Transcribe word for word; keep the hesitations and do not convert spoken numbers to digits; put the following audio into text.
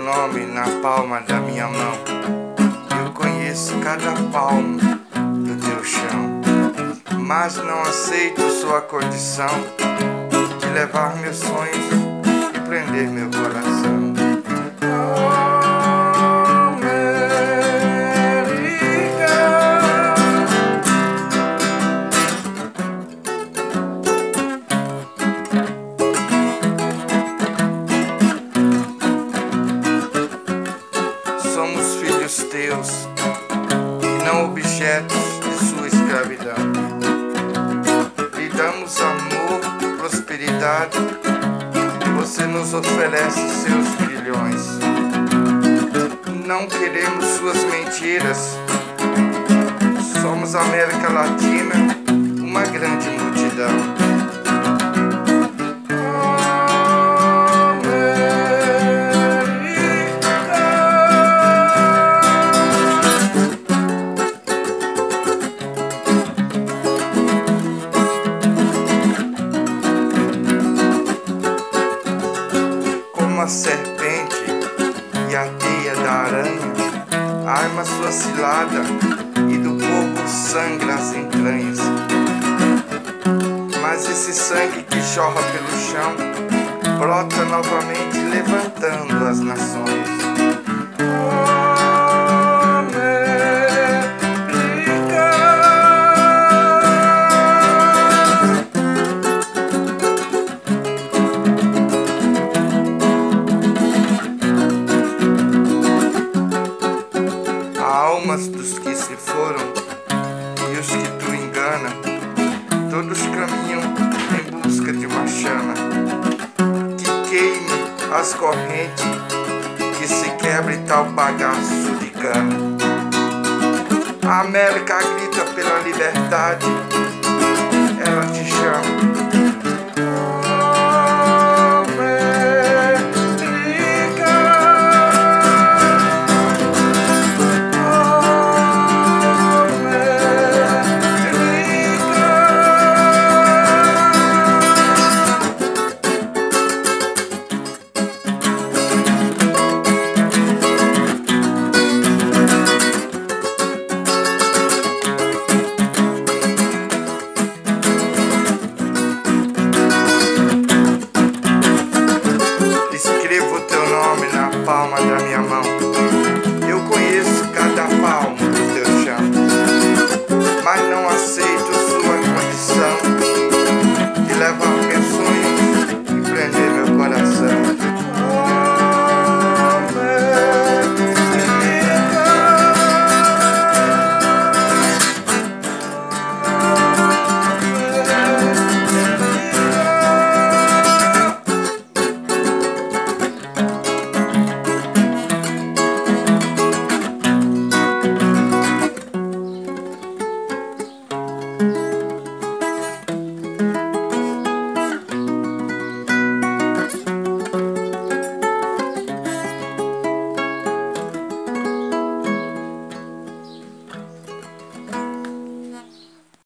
nome na palma da minha mão. Eu conheço cada palmo do teu chão, mas não aceito sua condição de levar meus sonhos e prender meu coração. Somos filhos teus e não objetos de sua escravidão. Lhe damos amor, prosperidade e você nos oferece seus grilhões. Não queremos suas mentiras. Somos América Latina, uma grande multidão. A serpente e a teia da aranha arma sua cilada e do corpo sangra as entranhas. Mas esse sangue que jorra pelo chão brota novamente levantando as nações. Almas dos que se foram e os que tu engana, todos caminham em busca de uma chama que queime as correntes, que se quebre tal bagaço de cana. A América grita pela liberdade, ela te chama. Palma